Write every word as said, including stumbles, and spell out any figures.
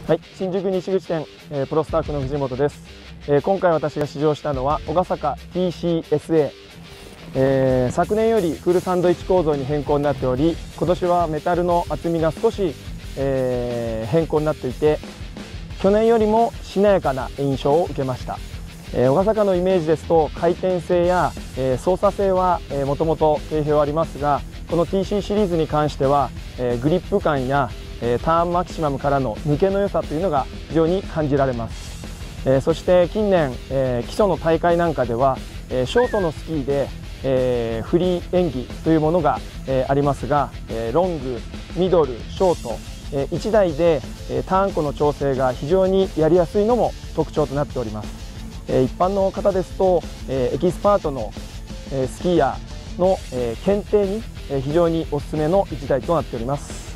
はい、新宿西口店、えー、プロスタッフの藤本です。えー、今回私が試乗したのは小笠原 ティーシーエスエー、えー、昨年よりフルサンドイッチ構造に変更になっており、今年はメタルの厚みが少し、えー、変更になっていて、去年よりもしなやかな印象を受けました。えー、小笠原のイメージですと回転性や、えー、操作性はもともと定評ありますが、この ティーシー シリーズに関しては、えー、グリップ感やターンマキシマムからの抜けの良さというのが非常に感じられます。えー、そして近年、えー、基礎の大会なんかでは、えー、ショートのスキーで、えー、フリー演技というものが、えー、ありますが、えー、ロング、ミドル、ショート、えー、いちだいで、えー、ターン弧の調整が非常にやりやすいのも特徴となっております。えー、一般の方ですと、えー、エキスパートの、えー、スキーヤーの、えー、検定に、えー、非常におすすめのいちだいとなっております。